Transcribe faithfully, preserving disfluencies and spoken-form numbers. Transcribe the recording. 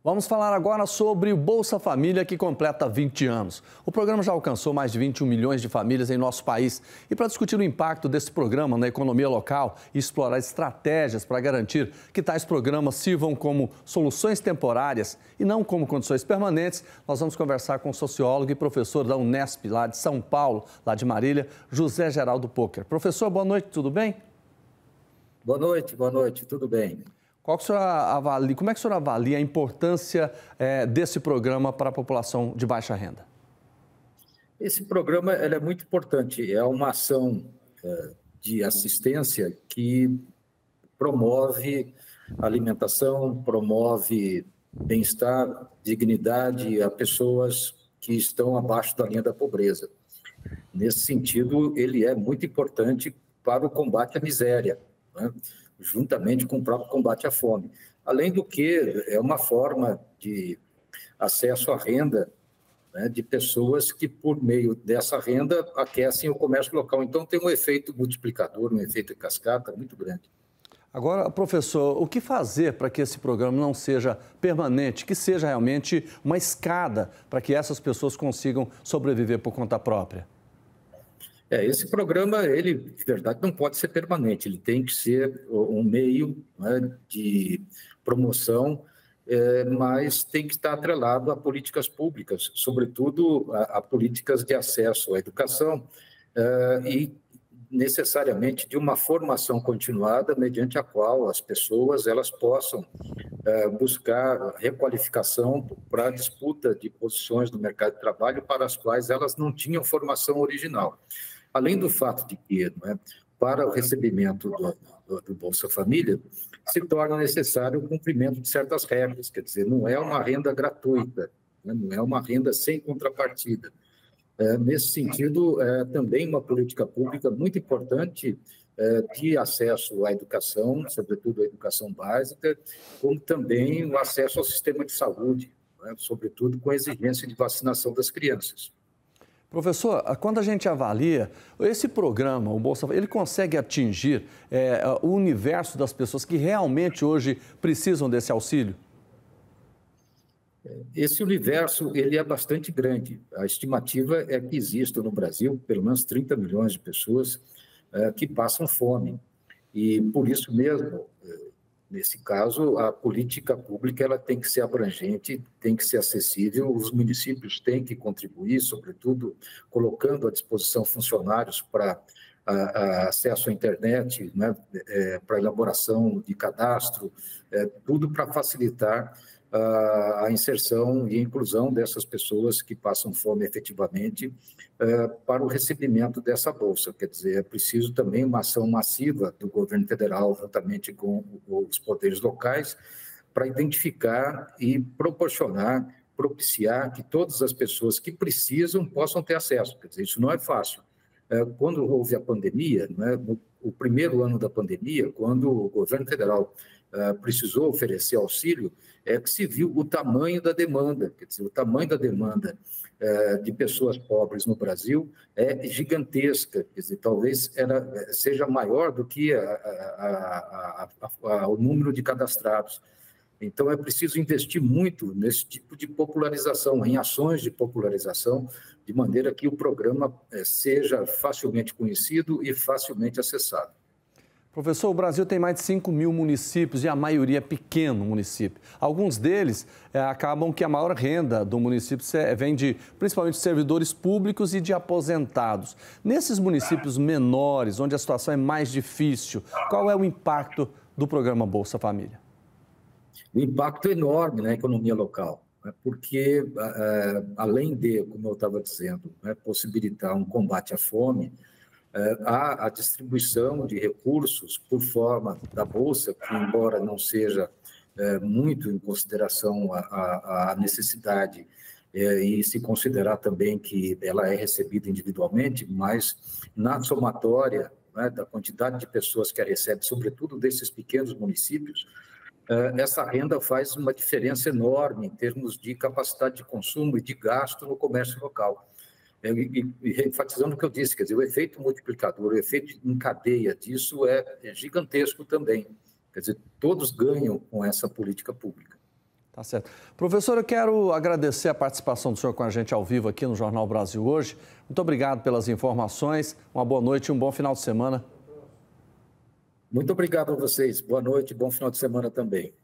Vamos falar agora sobre o Bolsa Família, que completa vinte anos. O programa já alcançou mais de vinte e um milhões de famílias em nosso país. E para discutir o impacto desse programa na economia local e explorar estratégias para garantir que tais programas sirvam como soluções temporárias e não como condições permanentes, nós vamos conversar com o sociólogo e professor da Unesp, lá de São Paulo, lá de Marília, José Geraldo Poker. Professor, boa noite, tudo bem? Boa noite, boa noite, tudo bem. Qual que o senhor avalia, como é que o senhor avalia a importância é, desse programa para a população de baixa renda? Esse programa ele é muito importante, é uma ação é, de assistência que promove alimentação, promove bem-estar, dignidade a pessoas que estão abaixo da linha da pobreza. Nesse sentido, ele é muito importante para o combate à miséria, né? Juntamente com o próprio combate à fome. Além do que, é uma forma de acesso à renda, né, de pessoas que, por meio dessa renda, aquecem o comércio local. Então, tem um efeito multiplicador, um efeito cascata muito grande. Agora, professor, o que fazer para que esse programa não seja permanente, que seja realmente uma escada para que essas pessoas consigam sobreviver por conta própria? É, esse programa, ele, de verdade, não pode ser permanente, ele tem que ser um meio, né, de promoção, é, mas tem que estar atrelado a políticas públicas, sobretudo a, a políticas de acesso à educação é, e necessariamente de uma formação continuada, mediante a qual as pessoas elas possam é, buscar requalificação para a disputa de posições no mercado de trabalho para as quais elas não tinham formação original. Além do fato de que, não é, para o recebimento do, do, do Bolsa Família, se torna necessário o cumprimento de certas regras, quer dizer, não é uma renda gratuita, né, não é uma renda sem contrapartida. É, nesse sentido, é também uma política pública muito importante é, de acesso à educação, sobretudo à educação básica, como também o acesso ao sistema de saúde, né, sobretudo com a exigência de vacinação das crianças. Professor, quando a gente avalia, esse programa, o Bolsa Família, ele consegue atingir é, o universo das pessoas que realmente hoje precisam desse auxílio? Esse universo ele é bastante grande. A estimativa é que existam no Brasil pelo menos trinta milhões de pessoas é, que passam fome. E, por isso mesmo, nesse caso, a política pública ela tem que ser abrangente, tem que ser acessível, os municípios têm que contribuir, sobretudo colocando à disposição funcionários para a, a acesso à internet, né, é, para elaboração de cadastro, é, tudo para facilitar a, a inserção e a inclusão dessas pessoas que passam fome efetivamente é, para o recebimento dessa bolsa. Quer dizer, é preciso também uma ação massiva do governo federal, juntamente com os poderes locais, para identificar e proporcionar, propiciar que todas as pessoas que precisam possam ter acesso. Quer dizer, isso não é fácil. É, quando houve a pandemia, né, no o primeiro ano da pandemia, quando o governo federal uh, precisou oferecer auxílio, é que se viu o tamanho da demanda, quer dizer, o tamanho da demanda uh, de pessoas pobres no Brasil é gigantesca, quer dizer, talvez era, seja maior do que a, a, a, a, o número de cadastrados. Então, é preciso investir muito nesse tipo de popularização, em ações de popularização, de maneira que o programa seja facilmente conhecido e facilmente acessado. Professor, o Brasil tem mais de cinco mil municípios e a maioria é pequeno município. Alguns deles é, acabam que a maior renda do município vem de, principalmente, de servidores públicos e de aposentados. Nesses municípios menores, onde a situação é mais difícil, qual é o impacto do programa Bolsa Família? O impacto é enorme na economia local, né, porque, além de, como eu estava dizendo, né, possibilitar um combate à fome, há a distribuição de recursos por forma da Bolsa, que, embora não seja muito em consideração a necessidade e se considerar também que ela é recebida individualmente, mas na somatória, né, da quantidade de pessoas que a recebem, sobretudo desses pequenos municípios, essa renda faz uma diferença enorme em termos de capacidade de consumo e de gasto no comércio local. E, e enfatizando o que eu disse, quer dizer, o efeito multiplicador, o efeito em cadeia disso é, é gigantesco também. Quer dizer, todos ganham com essa política pública. Tá certo. Professor, eu quero agradecer a participação do senhor com a gente ao vivo aqui no Jornal Brasil hoje. Muito obrigado pelas informações. Uma boa noite e um bom final de semana. Muito obrigado a vocês. Boa noite e bom final de semana também.